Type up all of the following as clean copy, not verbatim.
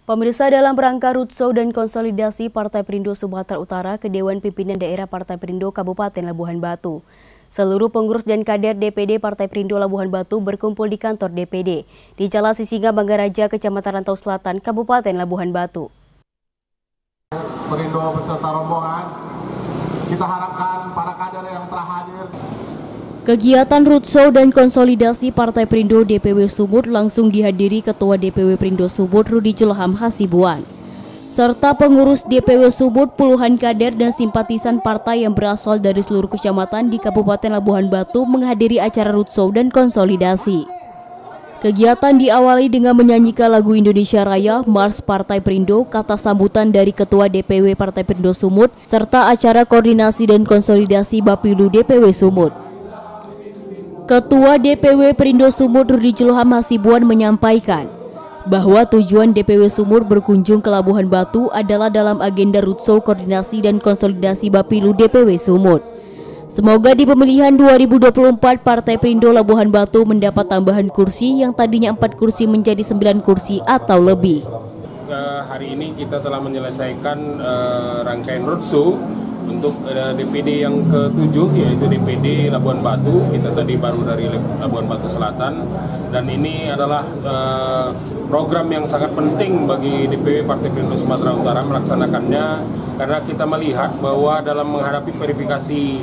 Pemirsa, dalam rangka roadshow dan konsolidasi Partai Perindo Sumatera Utara ke Dewan Pimpinan Daerah Partai Perindo Kabupaten Labuhan Batu. Seluruh pengurus dan kader DPD Partai Perindo Labuhan Batu berkumpul di kantor DPD di Jalan Sisinga Banggaraja, Kecamatan Rantau Selatan, Kabupaten Labuhan Batu. Perindo beserta rombongan, kita harapkan para kader yang telah hadir. Kegiatan roadshow dan konsolidasi Partai Perindo DPW Sumut langsung dihadiri Ketua DPW Perindo Sumut Rudi Julham Hasibuan, serta pengurus DPW Sumut, puluhan kader dan simpatisan partai yang berasal dari seluruh kecamatan di Kabupaten Labuhan Batu menghadiri acara roadshow dan konsolidasi. Kegiatan diawali dengan menyanyikan lagu Indonesia Raya, Mars Partai Perindo, kata sambutan dari Ketua DPW Partai Perindo Sumut, serta acara koordinasi dan konsolidasi Bapilu DPW Sumut. Ketua DPW Perindo Sumut Rudi Julham Hasibuan menyampaikan bahwa tujuan DPW Sumut berkunjung ke Labuhan Batu adalah dalam agenda roadshow koordinasi dan konsolidasi Bapilu DPW Sumut. Semoga di pemilihan 2024 Partai Perindo Labuhan Batu mendapat tambahan kursi yang tadinya 4 kursi menjadi 9 kursi atau lebih. Hari ini kita telah menyelesaikan rangkaian roadshow untuk DPD yang ke-7, yaitu DPD Labuhan Batu. Kita tadi baru dari Labuhan Batu Selatan, dan ini adalah program yang sangat penting bagi DPW Partai Perindo Sumatera Utara melaksanakannya, karena kita melihat bahwa dalam menghadapi verifikasi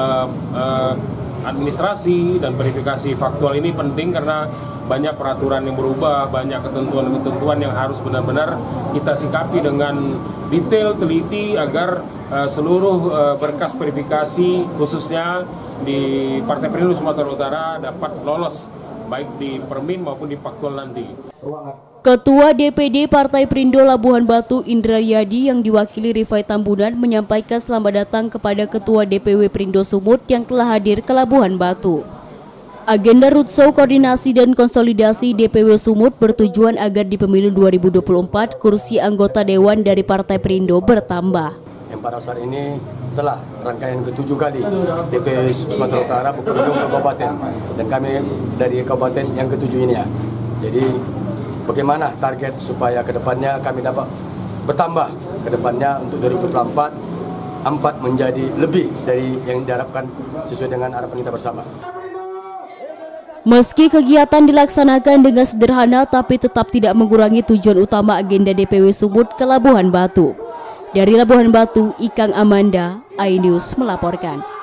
administrasi dan verifikasi faktual ini penting karena banyak peraturan yang berubah, banyak ketentuan-ketentuan yang harus benar-benar kita sikapi dengan detail, teliti agar seluruh berkas verifikasi khususnya di Partai Perindo Sumatera Utara dapat lolos baik di Permin maupun di faktual nanti. Ketua DPD Partai Perindo Labuhan Batu Indra Yadi yang diwakili Rifai Tambunan menyampaikan selamat datang kepada Ketua DPW Perindo Sumut yang telah hadir ke Labuhan Batu. Agenda roadshow koordinasi dan konsolidasi DPW Sumut bertujuan agar di pemilu 2024 kursi anggota dewan dari Partai Perindo bertambah. Yang pada saat ini telah rangkaian ke-7 kali DPW Sumatera Utara berkunjung ke kabupaten, dan kami dari kabupaten yang ke-7 ini ya. Jadi bagaimana target supaya kedepannya kami dapat bertambah kedepannya untuk 2024 4 menjadi lebih dari yang diharapkan sesuai dengan harapan kita bersama. Meski kegiatan dilaksanakan dengan sederhana, tapi tetap tidak mengurangi tujuan utama agenda DPW Sumut ke Labuhan Batu. Dari Labuhan Batu, Ikang Amanda, iNews melaporkan.